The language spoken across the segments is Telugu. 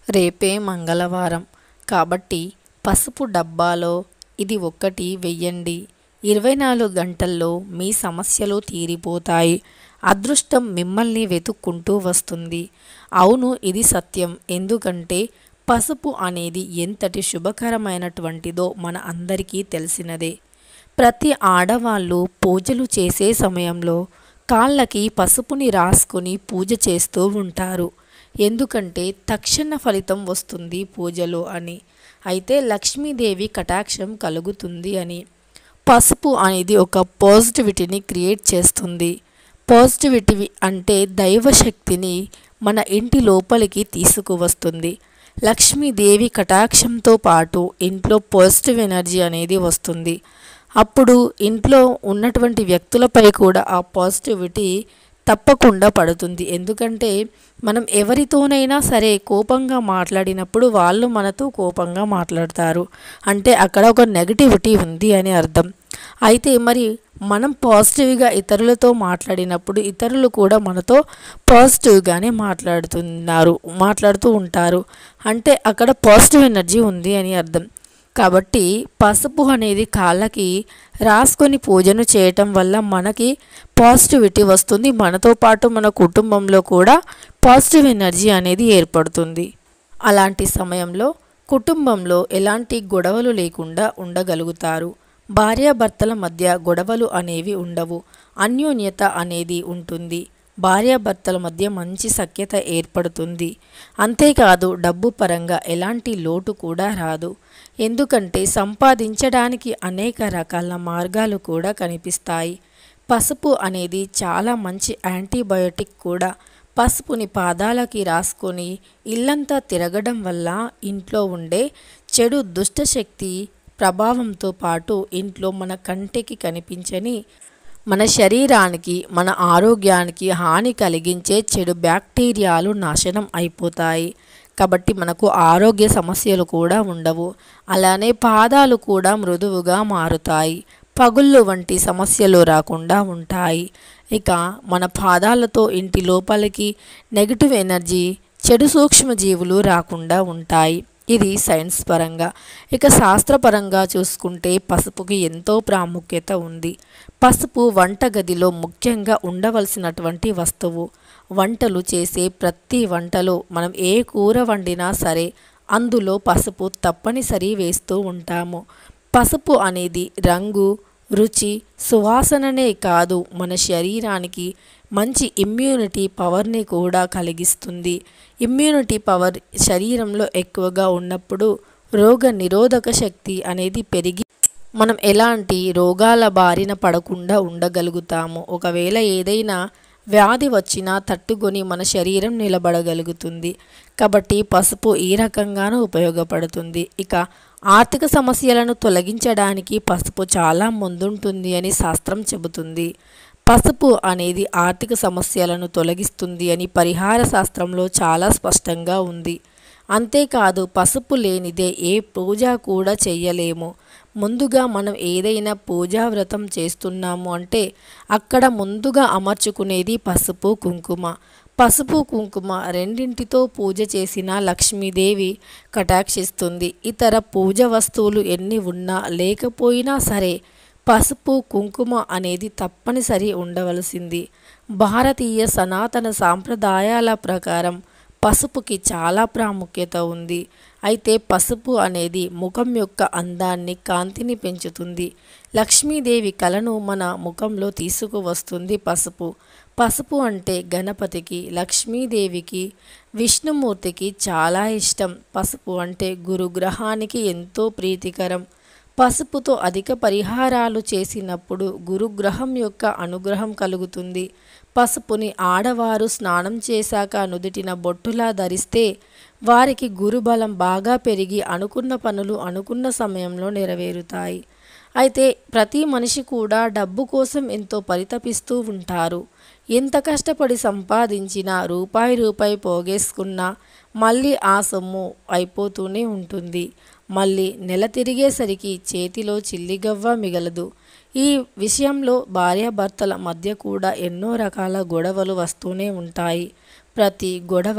రేపే మంగళవారం కాబట్టి పసుపు డబ్బాలో ఇది ఒక్కటి వెయ్యండి. 24 గంటల్లో మీ సమస్యలు తీరిపోతాయి. అదృష్టం మిమ్మల్ని వెతుక్కుంటూ వస్తుంది. అవును, ఇది సత్యం. ఎందుకంటే పసుపు అనేది ఎంతటి శుభకరమైనటువంటిదో మన అందరికీ తెలిసినదే. ప్రతి ఆడవాళ్ళు పూజలు చేసే సమయంలో కాళ్ళకి పసుపుని రాసుకొని పూజ చేస్తూ ఉంటారు. ఎందుకంటే తక్షణ ఫలితం వస్తుంది పూజలో అని, అయితే లక్ష్మీదేవి కటాక్షం కలుగుతుంది అని. పసుపు అనేది ఒక పాజిటివిటీని క్రియేట్ చేస్తుంది. పాజిటివిటీ అంటే దైవశక్తిని మన ఇంటి లోపలికి తీసుకువస్తుంది. లక్ష్మీదేవి కటాక్షంతో పాటు ఇంట్లో పాజిటివ్ ఎనర్జీ అనేది వస్తుంది. అప్పుడు ఇంట్లో ఉన్నటువంటి వ్యక్తులపై కూడా ఆ పాజిటివిటీ తప్పకుండా పడుతుంది. ఎందుకంటే మనం ఎవరితోనైనా సరే కోపంగా మాట్లాడినప్పుడు వాళ్ళు మనతో కోపంగా మాట్లాడతారు అంటే అక్కడ ఒక నెగటివిటీ ఉంది అని అర్థం. అయితే మరి మనం పాజిటివ్గా ఇతరులతో మాట్లాడినప్పుడు ఇతరులు కూడా మనతో పాజిటివ్గానే మాట్లాడుతూ ఉంటారు అంటే అక్కడ పాజిటివ్ ఎనర్జీ ఉంది అని అర్థం. కాబట్టి పసుపు అనేది కాళ్ళకి రాసుకొని పూజను చేయటం వల్ల మనకి పాజిటివిటీ వస్తుంది. మనతో పాటు మన కుటుంబంలో కూడా పాజిటివ్ ఎనర్జీ అనేది ఏర్పడుతుంది. అలాంటి సమయంలో కుటుంబంలో ఎలాంటి గొడవలు లేకుండా ఉండగలుగుతారు. భార్యాభర్తల మధ్య గొడవలు అనేవి ఉండవు. అన్యోన్యత అనేది ఉంటుంది. భార్యాభర్తల మధ్య మంచి సఖ్యత ఏర్పడుతుంది. అంతేకాదు డబ్బు పరంగా ఎలాంటి లోటు కూడా రాదు. ఎందుకంటే సంపాదించడానికి అనేక రకాల మార్గాలు కూడా కనిపిస్తాయి. పసుపు అనేది చాలా మంచి యాంటీబయోటిక్ కూడా. పసుపుని పాదాలకి రాసుకొని ఇల్లంతా తిరగడం వల్ల ఇంట్లో ఉండే చెడు దుష్టశక్తి ప్రభావంతో పాటు ఇంట్లో మన కంటికి కనిపించని మన శరీరానికి మన ఆరోగ్యానికి హాని కలిగించే చెడు బ్యాక్టీరియాలు నాశనం అయిపోతాయి. కాబట్టి మనకు ఆరోగ్య సమస్యలు కూడా ఉండవు. అలానే పాదాలు కూడా మృదువుగా మారుతాయి. పగుళ్ళు వంటి సమస్యలు రాకుండా ఉంటాయి. ఇక మన పాదాలతో ఇంటి లోపలికి నెగిటివ్ ఎనర్జీ చెడు సూక్ష్మజీవులు రాకుండా ఉంటాయి. ఇది సైన్స్ పరంగా. ఇక శాస్త్రపరంగా చూసుకుంటే పసుపుకి ఎంతో ప్రాముఖ్యత ఉంది. పసుపు వంటగదిలో ముఖ్యంగా ఉండవలసినటువంటి వస్తువు. వంటలు చేసే ప్రతి వంటలో మనం ఏ కూర వండినా సరే అందులో పసుపు తప్పనిసరి వేస్తూ ఉంటాము. పసుపు అనేది రంగు, రుచి, సువాసననే కాదు మన శరీరానికి మంచి ఇమ్యూనిటీ పవర్ని కూడా కలిగిస్తుంది. ఇమ్యూనిటీ పవర్ శరీరంలో ఎక్కువగా ఉన్నప్పుడు రోగ నిరోధక శక్తి అనేది పెరిగి మనం ఎలాంటి రోగాల బారిన పడకుండా ఉండగలుగుతాము. ఒకవేళ ఏదైనా వ్యాధి వచ్చినా తట్టుకొని మన శరీరం నిలబడగలుగుతుంది. కాబట్టి పసుపు ఈ రకంగానూ ఉపయోగపడుతుంది. ఇక ఆర్థిక సమస్యలను తొలగించడానికి పసుపు చాలా ముందుంటుంది అని శాస్త్రం చెబుతుంది. పసుపు అనేది ఆర్థిక సమస్యలను తొలగిస్తుంది అని పరిహార శాస్త్రంలో చాలా స్పష్టంగా ఉంది. అంతేకాదు పసుపు లేనిదే ఏ పూజ కూడా చెయ్యలేము. ముందుగా మనం ఏదైనా పూజా వ్రతం చేస్తున్నాము అంటే అక్కడ ముందుగా అమర్చుకునేది పసుపు కుంకుమ. పసుపు కుంకుమ రెండింటితో పూజ చేసిన లక్ష్మీదేవి కటాక్షిస్తుంది. ఇతర పూజ వస్తువులు ఎన్ని ఉన్నా లేకపోయినా సరే పసుపు కుంకుమ అనేది తప్పనిసరి ఉండవలసింది. భారతీయ సనాతన సాంప్రదాయాల ప్రకారం పసుపుకి చాలా ప్రాముఖ్యత ఉంది. అయితే పసుపు అనేది ముఖం యొక్క అందాన్ని, కాంతిని పెంచుతుంది. లక్ష్మీదేవి కళను మన ముఖంలో తీసుకువస్తుంది పసుపు. పసుపు అంటే గణపతికి, లక్ష్మీదేవికి, విష్ణుమూర్తికి చాలా ఇష్టం. పసుపు అంటే గురుగ్రహానికి ఎంతో ప్రీతికరం. పసుపుతో అధిక పరిహారాలు చేసినప్పుడు గురుగ్రహం యొక్క అనుగ్రహం కలుగుతుంది. పసుపుని ఆడవారు స్నానం చేశాక నుదుటిన బొట్టులా ధరిస్తే వారికి గురుబలం బాగా పెరిగి అనుకున్న పనులు అనుకున్న సమయంలో నెరవేరుతాయి. అయితే ప్రతి మనిషి కూడా డబ్బు కోసం ఎంతో పరితపిస్తూ ఉంటారు. ఎంత కష్టపడి సంపాదించినా రూపాయి పోగేసుకున్నా మళ్ళీ ఆ సొమ్ము అయిపోతూనే ఉంటుంది. మళ్ళీ నెల తిరిగేసరికి చేతిలో చిల్లిగవ్వ మిగలదు. ఈ విషయంలో భార్యాభర్తల మధ్య కూడా ఎన్నో రకాల గొడవలు వస్తూనే ఉంటాయి. ప్రతి గొడవ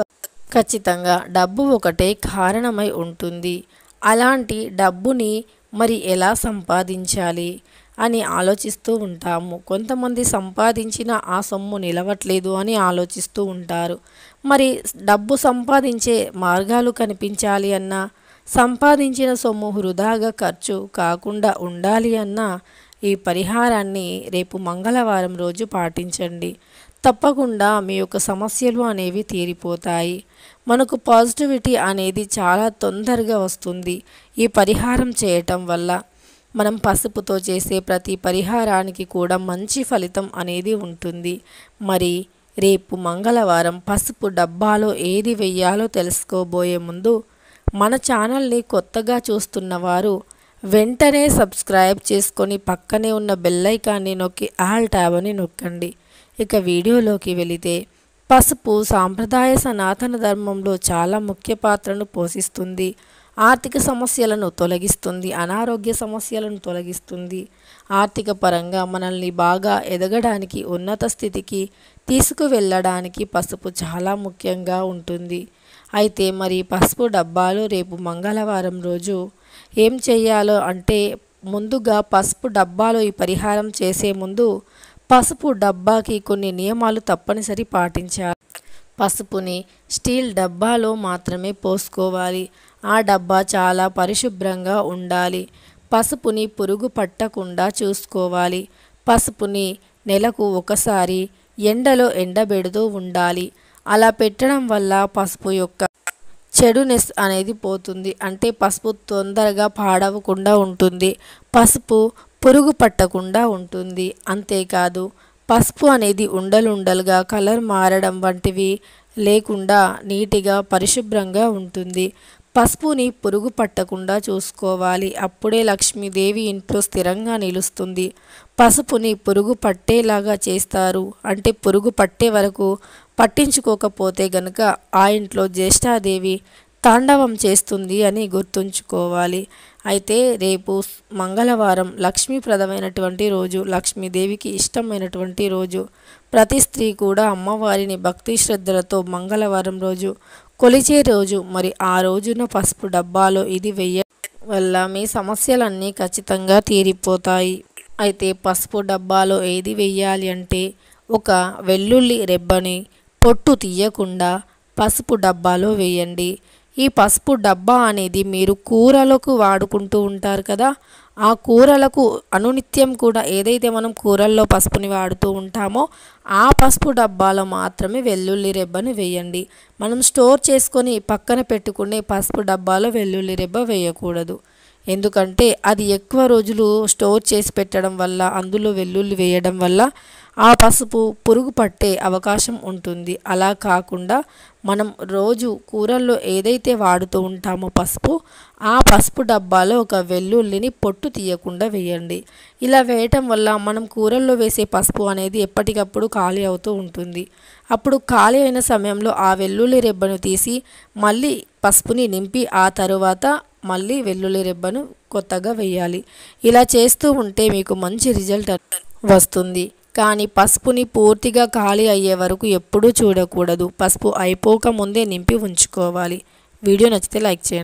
ఖచ్చితంగా డబ్బు ఒకటే కారణమై ఉంటుంది. అలాంటి డబ్బుని మరి ఎలా సంపాదించాలి అని ఆలోచిస్తూ ఉంటాము. కొంతమంది సంపాదించిన ఆ సొమ్ము నిలవట్లేదు అని ఆలోచిస్తూ ఉంటారు. మరి డబ్బు సంపాదించే మార్గాలు కనిపించాలి అన్నా, సంపాదించిన సొమ్ము వృధాగా ఖర్చు కాకుండా ఉండాలి అన్నా ఈ పరిహారాన్ని రేపు మంగళవారం రోజు పాటించండి. తప్పకుండా మీ యొక్క సమస్యలు అనేవి తీరిపోతాయి. మనకు పాజిటివిటీ అనేది చాలా తొందరగా వస్తుంది ఈ పరిహారం చేయటం వల్ల. మనం పసుపుతో చేసే ప్రతి పరిహారానికి కూడా మంచి ఫలితం అనేది ఉంటుంది. మరి రేపు మంగళవారం పసుపు డబ్బాలో ఏది వెయ్యాలో తెలుసుకోబోయే ముందు మన ఛానల్ని కొత్తగా చూస్తున్న వారు వెంటనే సబ్స్క్రైబ్ చేసుకొని పక్కనే ఉన్న బెల్ ఐకాన్ని నొక్కి ఆల్ ట్యాబ్ అని నొక్కండి. ఇక వీడియోలోకి వెళితే, పసుపు సాంప్రదాయ సనాతన ధర్మంలో చాలా ముఖ్య పాత్రను పోషిస్తుంది. ఆర్థిక సమస్యలను తొలగిస్తుంది, అనారోగ్య సమస్యలను తొలగిస్తుంది. ఆర్థిక పరంగా మనల్ని బాగా ఎదగడానికి, ఉన్నత స్థితికి తీసుకువెళ్ళడానికి పసుపు చాలా ముఖ్యంగా ఉంటుంది. అయితే మరి పసుపు డబ్బాలు రేపు మంగళవారం రోజు ఏం చేయాలో అంటే, ముందుగా పసుపు డబ్బాలో ఈ పరిహారం చేసే ముందు పసుపు డబ్బాకి కొన్ని నియమాలు తప్పనిసరి పాటించాలి. పసుపుని స్టీల్ డబ్బాలో మాత్రమే పోసుకోవాలి. ఆ డబ్బా చాలా పరిశుభ్రంగా ఉండాలి. పసుపుని పురుగు పట్టకుండా చూసుకోవాలి. పసుపుని నెలకు ఒకసారి ఎండలో ఎండబెడుతూ ఉండాలి. అలా పెట్టడం వల్ల పసుపు యొక్క చెడునెస్ అనేది పోతుంది. అంటే పసుపు తొందరగా పాడవకుండా ఉంటుంది, పసుపు పురుగు పట్టకుండా ఉంటుంది. అంతేకాదు, పసుపు అనేది ఉండలుండలుగా కలర్ మారడం వంటివి లేకుండా నీటిగా పరిశుభ్రంగా ఉంటుంది. పసుపుని పురుగు పట్టకుండా చూసుకోవాలి. అప్పుడే లక్ష్మీదేవి ఇంట్లో స్థిరంగా నిలుస్తుంది. పసుపుని పురుగు పట్టేలాగా చేస్తారు. అంటే పురుగు పట్టే వరకు పట్టించుకోకపోతే గనుక ఆ ఇంట్లో జ్యేష్ఠాదేవి తాండవం చేస్తుంది అని గుర్తుంచుకోవాలి. అయితే రేపు మంగళవారం లక్ష్మీప్రదమైనటువంటి రోజు, లక్ష్మీదేవికి ఇష్టమైనటువంటి రోజు. ప్రతి స్త్రీ కూడా అమ్మవారిని భక్తి శ్రద్ధలతో మంగళవారం రోజు కొలిచే రోజు. మరి ఆ రోజున పసుపు డబ్బాలో ఇది వెయ్యడం వల్ల మీ సమస్యలన్నీ ఖచ్చితంగా తీరిపోతాయి. అయితే పసుపు డబ్బాలో ఏది వెయ్యాలి అంటే, ఒక వెల్లుల్లి రెబ్బని పొట్టు తీయకుండా పసుపు డబ్బాలో వేయండి. ఈ పసుపు డబ్బా అనేది మీరు కూరలకు వాడుకుంటూ ఉంటారు కదా, ఆ కూరలకు అనునిత్యం కూడా ఏదైతే మనం కూరల్లో పసుపుని వాడుతూ ఉంటామో ఆ పసుపు డబ్బాలో మాత్రమే వెల్లుల్లి రెబ్బని వేయండి. మనం స్టోర్ చేసుకొని పక్కన పెట్టుకునే పసుపు డబ్బాలో వెల్లుల్లి రెబ్బ వేయకూడదు. ఎందుకంటే అది ఎక్కువ రోజులు స్టోర్ చేసి పెట్టడం వల్ల, అందులో వెల్లుల్లి వేయడం వల్ల ఆ పసుపు పురుగు పట్టే అవకాశం ఉంటుంది. అలా కాకుండా మనం రోజు కూరల్లో ఏదైతే వాడుతూ ఉంటామో పసుపు, ఆ పసుపు డబ్బాలో ఒక వెల్లుల్లిని పొట్టు తీయకుండా వేయండి. ఇలా వేయటం వల్ల మనం కూరల్లో వేసే పసుపు అనేది ఎప్పటికప్పుడు ఖాళీ అవుతూ ఉంటుంది. అప్పుడు ఖాళీ అయిన సమయంలో ఆ వెల్లుల్లి రెబ్బను తీసి మళ్ళీ పసుపుని నింపి ఆ తరువాత మళ్ళీ వెల్లుల్లి రెబ్బను కొత్తగా వేయాలి. ఇలా చేస్తూ ఉంటే మీకు మంచి రిజల్ట్ వస్తుంది. కానీ పసుపుని పూర్తిగా ఖాళీ అయ్యే వరకు ఎప్పుడూ చూడకూడదు. పసుపు అయిపోక ముందే నింపి ఉంచుకోవాలి. వీడియో నచ్చితే లైక్ చేయండి.